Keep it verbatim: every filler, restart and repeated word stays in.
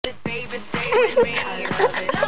it, baby, stay with me. I love it.